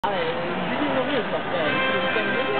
自分のニュースだって、